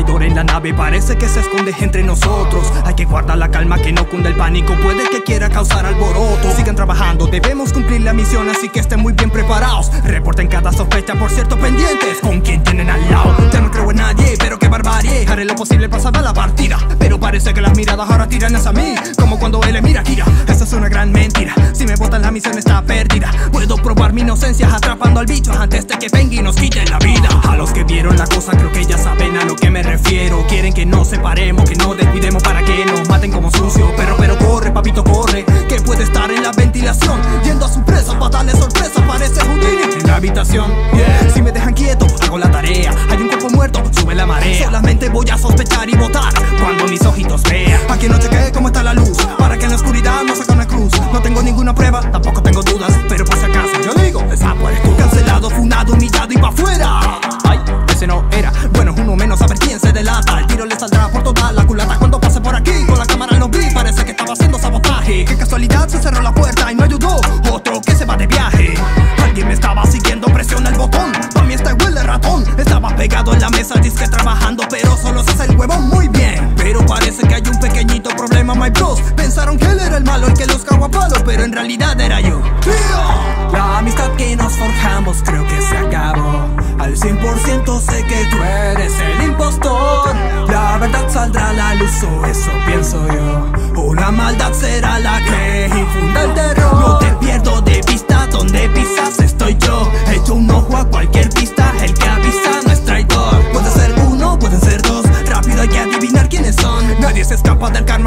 traidor en la nave parece que se esconde entre nosotros. Hay que guardar la calma, que no cunda el pánico, puede que quiera causar alboroto. Sigan trabajando, debemos cumplir la misión, así que estén muy bien preparados. Reporten cada sospecha, por cierto, pendientes con quien tienen al lado. Ya no creo en nadie, pero qué barbarie. Haré lo posible para salvar la partida, pero parece que las miradas ahora tiran hacia mí, como cuando él le mira a Kira. Esa es una gran mentira, si me botan la misión está perdida. Puedo probar mi inocencia atrapando al bicho antes de que venga y nos quite la vida. A los que vieron la cosa creo que ya saben a lo que me refiero. Quieren que nos separemos, que nos descuidemos para que nos maten como sucio. Pero corre, papito, corre, que puede estar en la ventilación, yendo a su presa para darle sorpresa. Parece Houdini en la habitación, yeah. Si me dejan quieto, hago la tarea. Hay un cuerpo muerto, sube la marea. Solamente voy a sospechar y votar cuando mis ojitos vean. Aquí no chequeé cómo está la luz, para que en la oscuridad no saca una cruz. No tengo ninguna prueba, tampoco tengo dudas, pero por si acaso yo digo, esa eres tú. Cancelado, funado, humillado y pa' afuera. Ay, ese no era. Bueno, uno menos a ver quién se delata. El tiro le saldrá por toda la culata cuando pase por aquí. Con la cámara lo vi, parece que estaba haciendo sabotaje. Qué casualidad, se cerró la puerta y no ayudó. Otro que se va de viaje. Alguien me estaba siguiendo, presiona el botón. Pa' mí este huele ratón. Estaba pegado en la mesa, disque trabajando, pero solo se hace el huevón muy bien. Pero parece que hay un pequeñito problema, my bros. Pensaron que él era el malo, el que los cagó a palo, pero en realidad era yo. La amistad que nos forjamos creo que se acabó. Al 100% sé que tú eres el impostor. La verdad saldrá a la luz, o eso pienso yo. O la maldad será la que infunda el terror. No te pierdo de vista, donde pisas estoy yo. Echo un ojo a cualquier pista, el que avisa no es traidor. Puede ser uno, pueden ser dos, rápido hay que adivinar quiénes son. Nadie se escapa del carno